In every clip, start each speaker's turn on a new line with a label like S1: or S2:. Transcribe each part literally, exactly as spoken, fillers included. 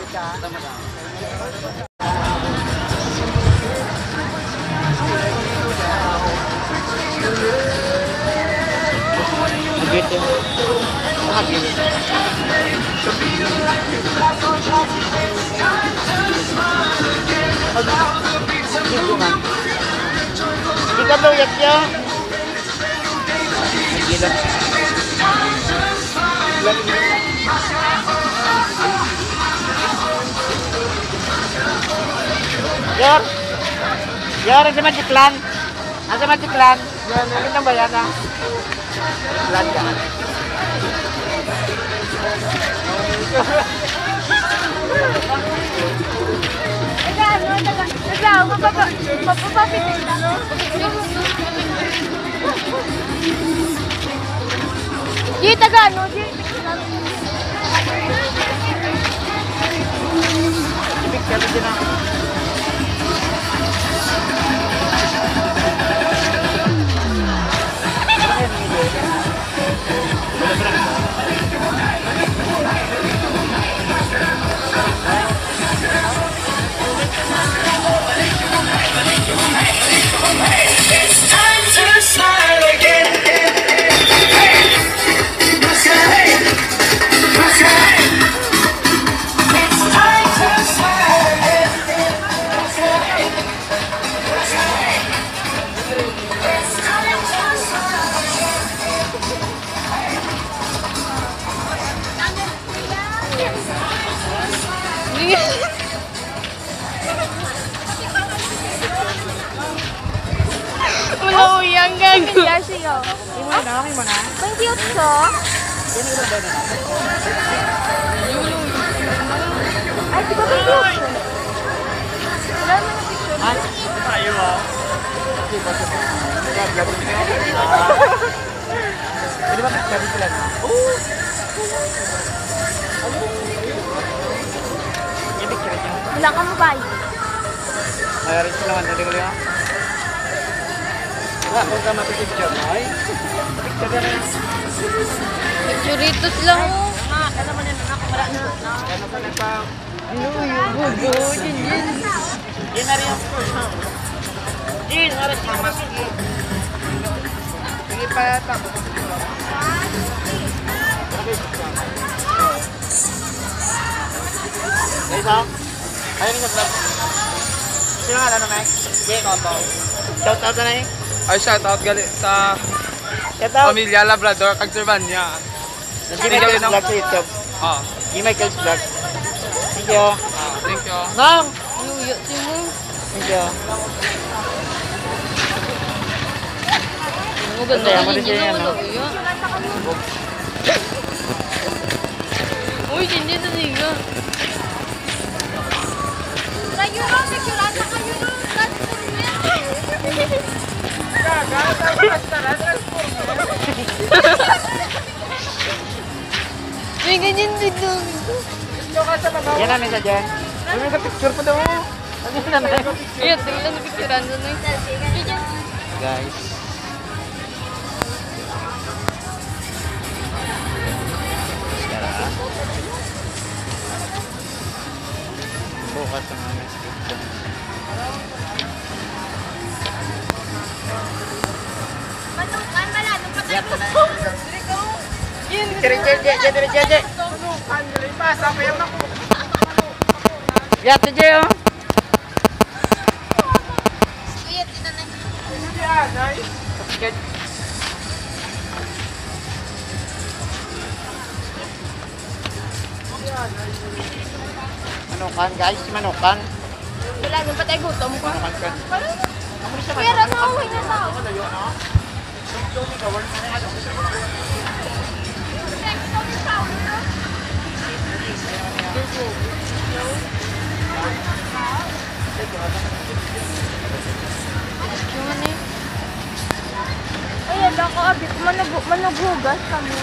S1: Gitu. Ah, gitu. Ikan lo yak ya. Gila. Yor. Yor, sa Magiclan. Asa Magiclan? Yan, yan ang bayan na. Lan ka.
S2: Di Tagano, di.
S1: Ibig sabi din ako.
S3: It's time to smile again.
S2: Wala uyang gago.
S1: Imo na, imo na.
S2: Ang cute so.
S1: Yan ilo ba na?
S2: Ay, di ba ba cute? Wala mo na picture.
S1: Ay,
S3: Ayo ah.
S1: di ba sa? Gabi ni. Di ba gabi sila? Oh. Ibig kira niya.
S2: Wala ka mo ba?
S1: Mayroon sila man dali ko liya. Wala ko ka mapipicture. Ay. Picture na.
S2: Picturitos lang mo.
S1: Ah, kana man yan ako wala na. Kana pa nagpa.
S2: Ano yung bugo? Yun yun.
S1: Yan na rin ang first. Jin, oras na mas. Sige pa yata. Guys, ha? Ayun yung vlog. Sino nga ano, Mike? Jay, Koto. Shout out na eh.
S3: Ay, shout out gali sa
S1: Shout out.
S3: pamilya Labrador kag Servania.
S1: Nandiyan Michael's vlog sa YouTube.
S3: Ah,
S1: Yung Michael's vlog. Thank you.
S3: ah, thank you.
S1: Nang!
S2: Yuyo, si mo.
S1: Thank you.
S2: Ang ganda
S1: Kaya,
S2: na
S1: mali
S2: yun
S1: siya yan,
S2: yun.
S1: no?
S2: Uy, hindi na siya. Tayo na, picturean na kayo na. May ganyan din doon.
S1: Yan namin sa dyan. Ay, may ka-picture pa daw. Ano yun namin?
S2: Ayan, tingnan na picturean doon.
S1: Guys. Sekarang. Bukas ang aming script.
S2: Manukan, malanong patay
S1: Yan,
S2: mo.
S1: tanay. Ciri, ciri, ciri, ciri, ciri, ciri. Lihat aja ya.
S2: Kuya, tita na.
S1: Manukan guys, manukan.
S2: Wala nang patay gutom ko.
S1: Manukan kan.
S2: Pero nauwi na tao. Ay, ala ko, abi ko manag- managhugas kami.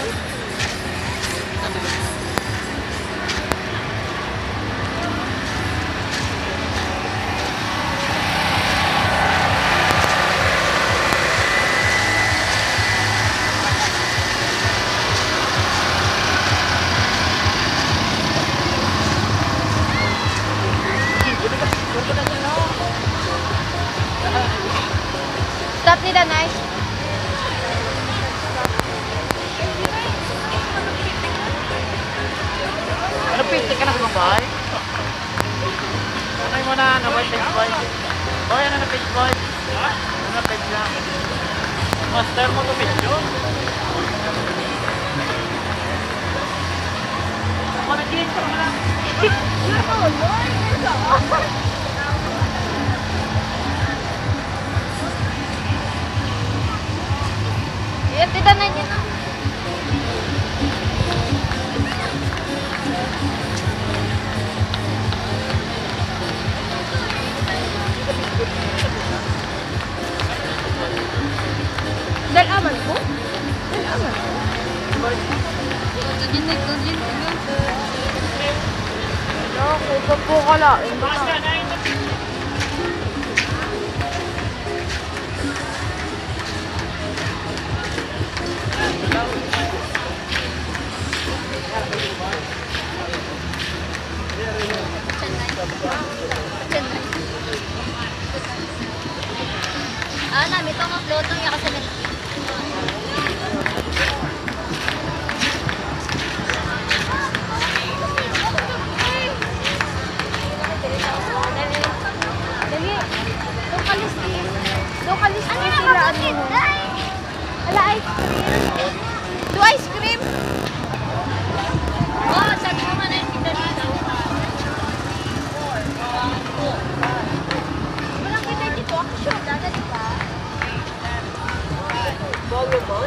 S2: Stop ni Danay.
S1: Ano, piti ka na sa boy? Ano mo na, ano boy, page boy? Boy, ano na page boy? Ano na page na? Master mo to page yun? Ako nag-director mo lang.
S2: Yan, di Danay niya na. Dal aman ko? Dal aman ko? Tujin na, tujin na. Ako, kapo ka lang. Ah, namin ito ang upload ng yakasalit. Dali. Doon kalis din. Doon kalis din sila. Ano? Ala, ice cream. Do ice cream? Oh, sabi naman na yung kita dito. Walang kita dito. Ako sure. Dada, di ba? Bolo boss?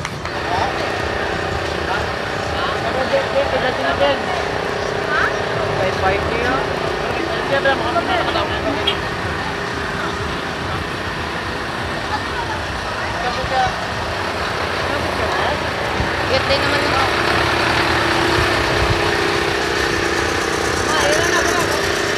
S1: Ano, Jen, Jen, pagdating na Jen.
S2: Ha?
S1: May bike niya. Jen, Jen, mga nakakalaman ko. Kapag ka, kapag ka ba?
S2: Get din naman ako. Ah, yun na ako.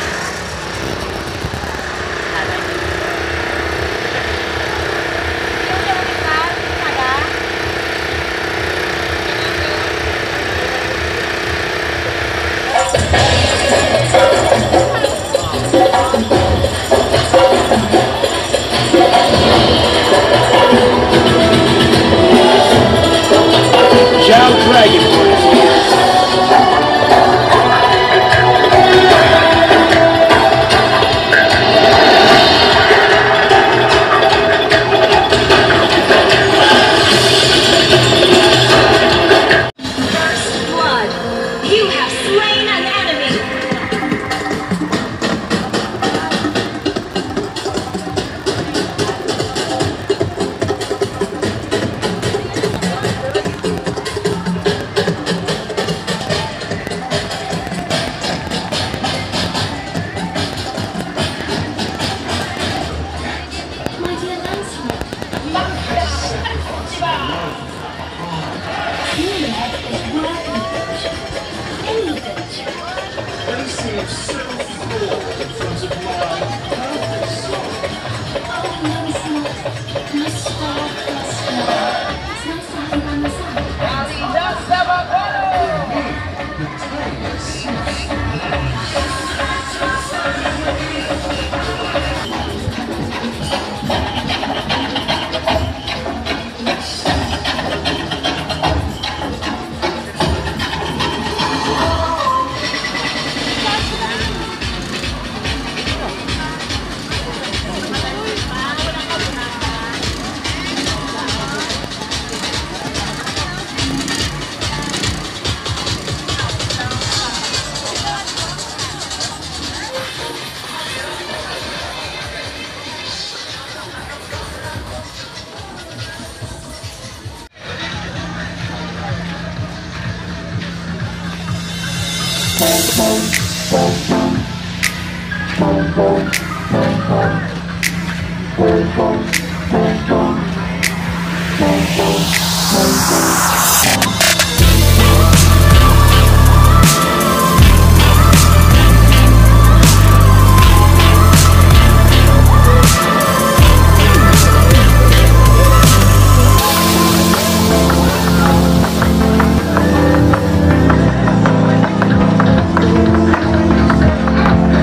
S3: Shout Dragon Boys here. First blood. You have slain an enemy.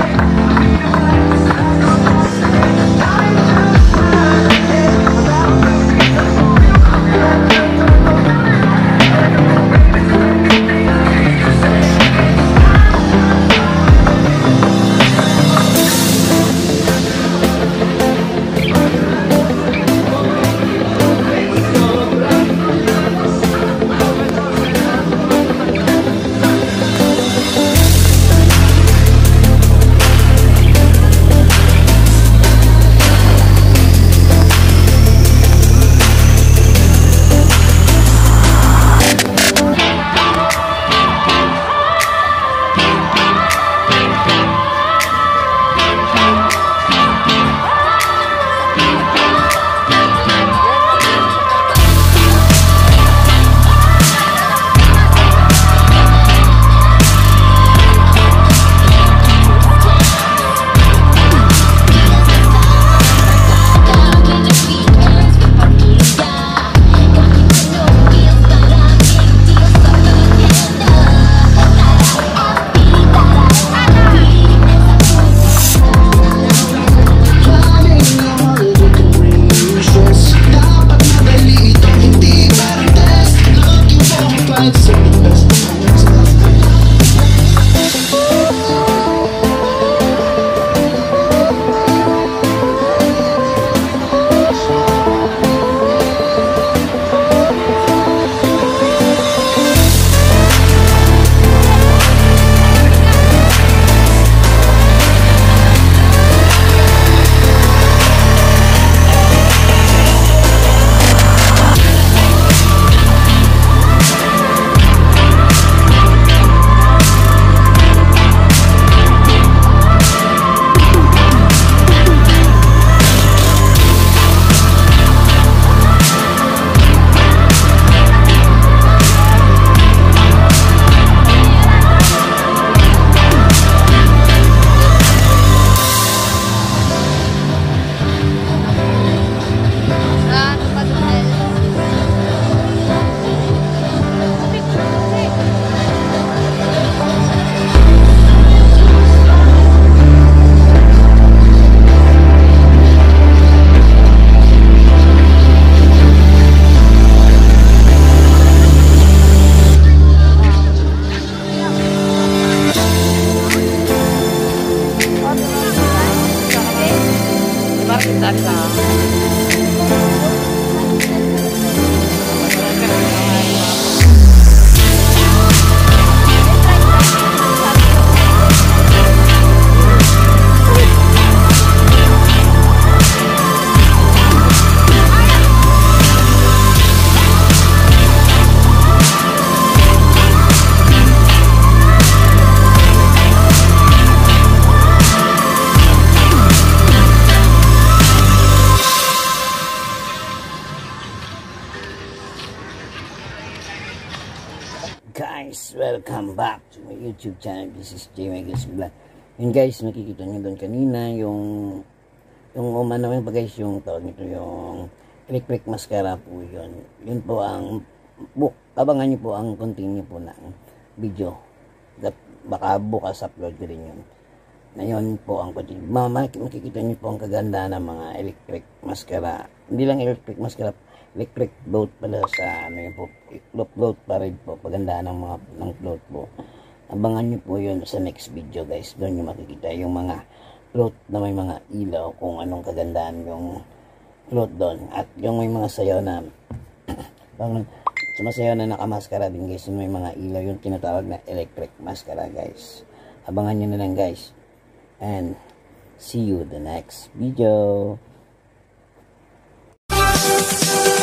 S2: Bye.
S1: Saan ka?
S4: Guys, welcome back to my YouTube channel. This is J. Megas Vlog. Yun guys, nakikita nyo doon kanina yung yung umano yung guys, yung tawag nito yung electric mascara po yun. Yun po ang book. Abangan nyo po ang continue po ng video. That, baka bukas upload ko rin yun. Ngayon po ang continue. Mama, makikita nyo po ang kaganda ng mga electric mascara. Hindi lang electric mascara, electric float pala sa ano yun po, float pa rin po, paganda ng mga ng float po. Abangan nyo po yun sa next video guys. Doon nyo makikita yung mga float na may mga ilaw, kung anong kagandaan yung float doon, at yung may mga sayaw na pang sumasayaw na nakamaskara din guys, yung may mga ilaw, yung tinatawag na electric mascara guys. Abangan nyo na lang guys, and see you the next video.